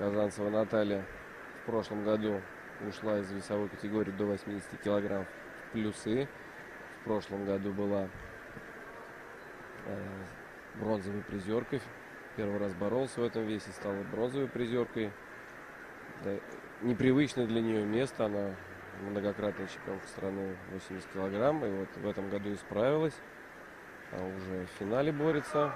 Казанцева Наталья в прошлом году ушла из весовой категории до 80 килограмм в плюсы. В прошлом году была бронзовой призеркой. Первый раз боролся в этом весе, стала бронзовой призеркой. Да, непривычное для нее место. Она многократная чемпионка страны 80 килограмм. И вот в этом году исправилась. А уже в финале борется.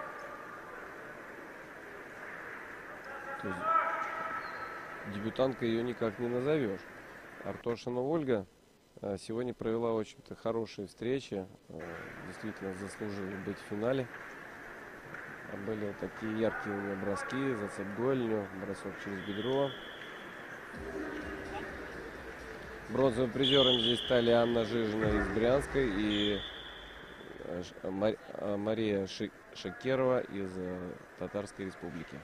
То есть дебютанткой ее никак не назовешь. Артошина Ольга сегодня провела очень-то хорошие встречи. Действительно заслужила быть в финале. Были такие яркие у нее броски, зацеп голенью, бросок через бедро. Бронзовым призером здесь стали Анна Жижина из Брянской и Мария Шекерова из Татарской Республики.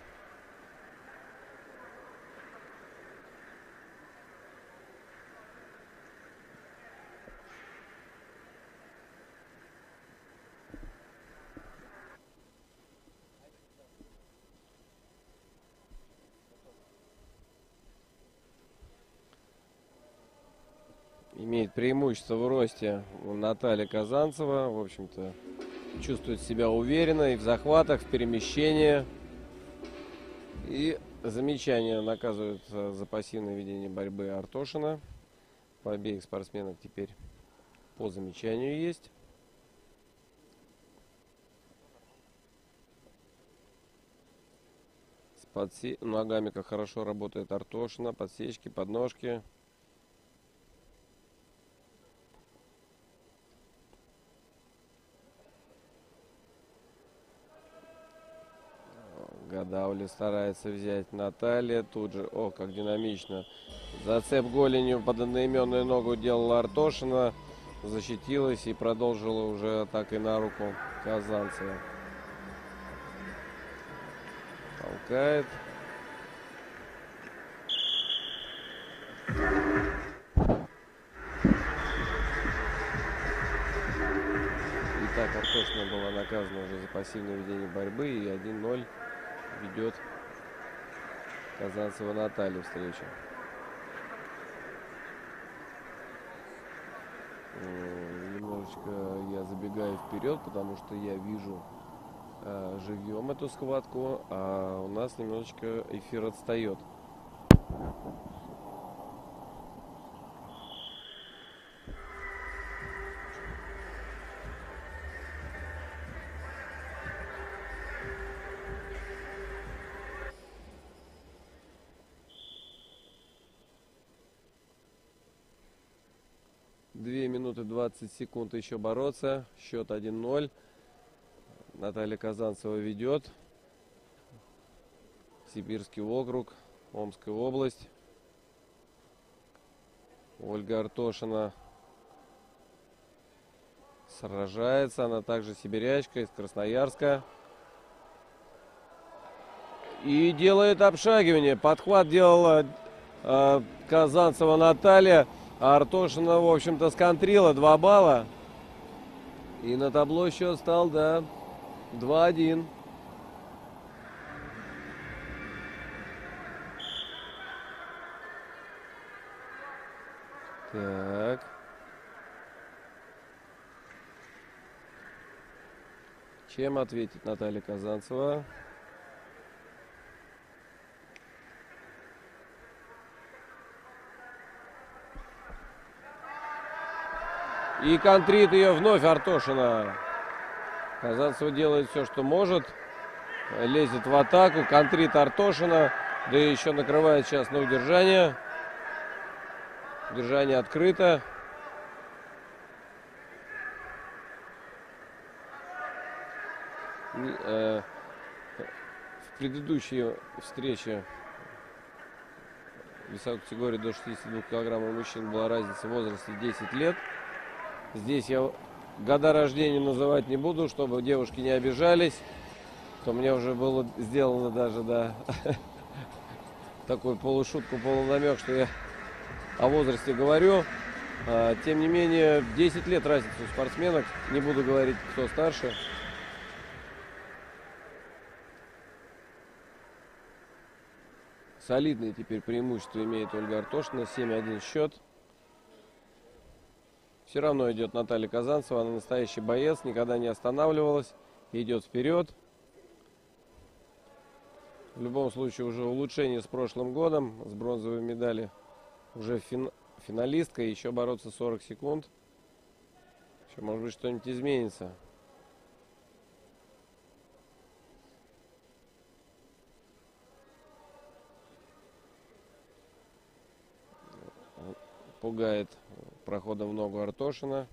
Имеет преимущество в росте Наталья Казанцева. В общем-то, чувствует себя уверенно и в захватах, в перемещении. И замечание наказывают за пассивное ведение борьбы Артошина. По обеих спортсменок теперь по замечанию есть. С ногами как хорошо работает Артошина. Подсечки, подножки. Гадаули старается взять Наталья. Тут же, как динамично. Зацеп голенью под одноименную ногу делала Артошина. Защитилась и продолжила уже атакой на руку Казанцева. Толкает. Итак, Артошина была наказана уже за пассивное ведение борьбы. И 1-0 ведет Казанцева Наталья встречу. Немножечко я забегаю вперед, потому что я вижу живьем эту схватку, а у нас немножечко эфир отстает. Две минуты 20 секунд еще бороться. Счет 1-0. Наталья Казанцева ведет. Сибирский округ, Омская область. Ольга Артошина сражается. Она также сибирячка из Красноярска. И делает обшагивание. Подхват делала Казанцева Наталья. А Артошина, в общем-то, сконтрила 2 балла. И на табло счет стал, 2-1. Так. Чем ответит Наталья Казанцева? И контрит ее вновь Артошина. Казанцева делает все, что может. Лезет в атаку. Контрит Артошина. Да и еще накрывает сейчас на удержание. Удержание открыто. В предыдущей встрече весовой категории до 62 килограмм у мужчин была разница в возрасте 10 лет. Здесь я года рождения называть не буду, чтобы девушки не обижались. То мне уже было сделано даже, такую полушутку, полунамек, что я о возрасте говорю. Тем не менее, 10 лет разница у спортсменок. Не буду говорить, кто старше. Солидное теперь преимущество имеет Ольга Артошина. 7-1 счет. Все равно идет Наталья Казанцева. Она настоящий боец, никогда не останавливалась. Идет вперед. В любом случае уже улучшение с прошлым годом. С бронзовой медали уже финалистка. Еще бороться 40 секунд. Еще, может быть, что-нибудь изменится. Пугает проходом в ногу Артошина.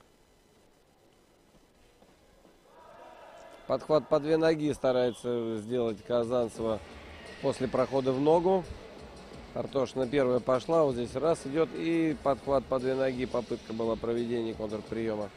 Подхват по две ноги старается сделать Казанцева после прохода в ногу. Артошина первая пошла, вот здесь раз идет и подхват по две ноги. Попытка была проведения контрприема.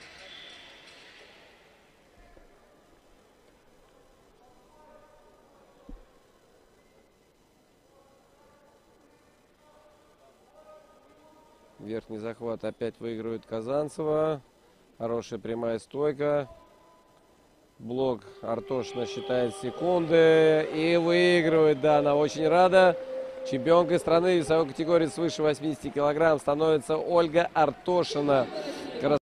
Верхний захват опять выигрывает Казанцева. Хорошая прямая стойка. Блок Артошина считает секунды и выигрывает. Да, она очень рада. Чемпионкой страны весовой категории свыше 80 килограмм становится Ольга Артошина.